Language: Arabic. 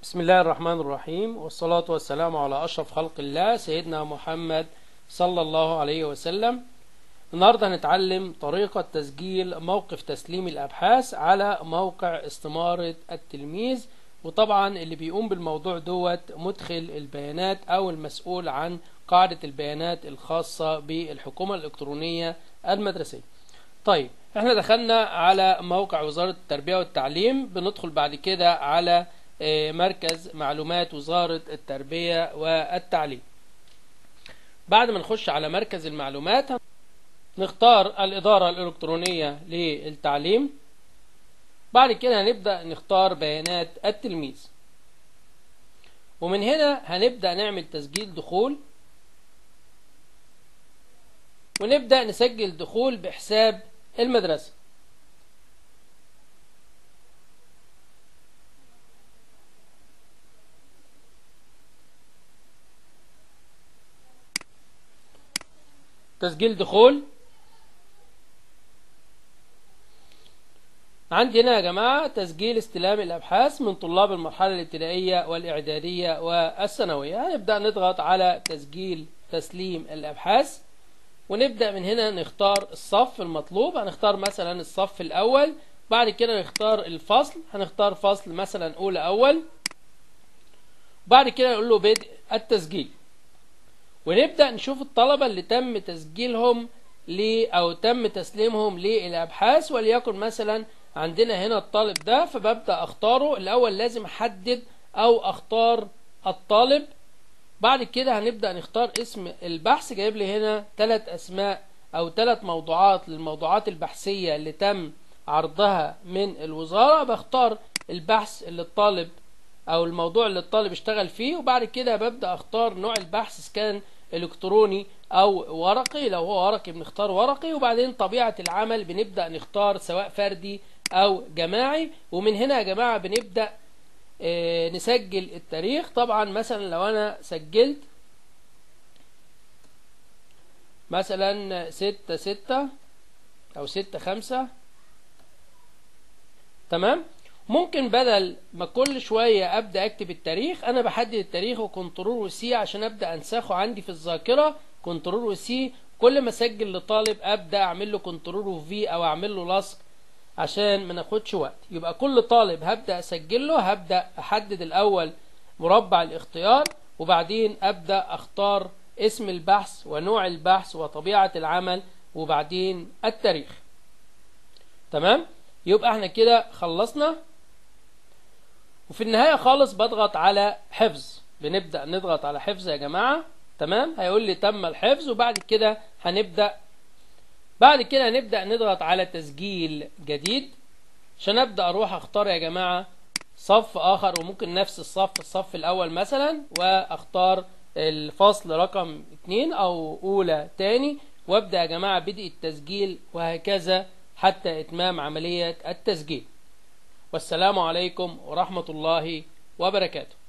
بسم الله الرحمن الرحيم، والصلاة والسلام على أشرف خلق الله سيدنا محمد صلى الله عليه وسلم. النهاردة هنتعلم طريقة تسجيل موقف تسليم الأبحاث على موقع استمارة التلميذ. وطبعا اللي بيقوم بالموضوع دوت مدخل البيانات أو المسؤول عن قاعدة البيانات الخاصة بالحكومة الإلكترونية المدرسية. طيب، احنا دخلنا على موقع وزارة التربية والتعليم، بندخل بعد كده على مركز معلومات وزارة التربية والتعليم. بعد ما نخش على مركز المعلومات نختار الإدارة الإلكترونية للتعليم. بعد كده هنبدأ نختار بيانات التلميذ، ومن هنا هنبدأ نعمل تسجيل دخول، ونبدأ نسجل دخول بحساب المدرسة. تسجيل دخول عندي هنا يا جماعة تسجيل استلام الأبحاث من طلاب المرحلة الابتدائية والإعدادية والثانوية. هنبدأ نضغط على تسجيل تسليم الأبحاث، ونبدأ من هنا نختار الصف المطلوب. هنختار مثلا الصف الأول، بعد كده نختار الفصل، هنختار فصل مثلا أولى أول، بعد كده نقول له بدء التسجيل، ونبدأ نشوف الطلبة اللي تم تسجيلهم أو تم تسليمهم للأبحاث. وليكن مثلا عندنا هنا الطالب ده، فببدأ أختاره. الأول لازم أحدد أو أختار الطالب، بعد كده هنبدأ نختار اسم البحث. جايب لي هنا 3 أسماء أو 3 موضوعات للموضوعات البحثية اللي تم عرضها من الوزارة. بختار البحث اللي الطالب أو الموضوع اللي الطالب اشتغل فيه، وبعد كده ببدأ أختار نوع البحث إذا كان إلكتروني أو ورقي. لو هو ورقي بنختار ورقي، وبعدين طبيعة العمل بنبدأ نختار سواء فردي أو جماعي. ومن هنا يا جماعة بنبدأ نسجل التاريخ. طبعا مثلا لو أنا سجلت مثلا 6/6 أو 6/5، تمام. ممكن بدل ما كل شوية أبدأ أكتب التاريخ، أنا بحدد التاريخ وكنترول وسي عشان أبدأ أنسخه عندي في الذاكرة. كنترول وسي، كل ما أسجل لطالب أبدأ أعمل له كنترول وفي أو أعمل له لصق عشان ما ناخدش وقت. يبقى كل طالب هبدأ أسجل له، هبدأ أحدد الأول مربع الاختيار، وبعدين أبدأ أختار اسم البحث ونوع البحث وطبيعة العمل، وبعدين التاريخ. تمام، يبقى احنا كده خلصنا. وفي النهاية خالص بضغط على حفظ. بنبدأ نضغط على حفظ يا جماعة. تمام، هيقول لي تم الحفظ، وبعد كده هنبدأ نضغط على تسجيل جديد عشان أبدأ أروح أختار يا جماعة صف آخر، وممكن نفس الصف الأول مثلا، وأختار الفصل رقم 2 أو أولى تاني، وأبدأ يا جماعة بدء التسجيل، وهكذا حتى إتمام عملية التسجيل. والسلام عليكم ورحمة الله وبركاته.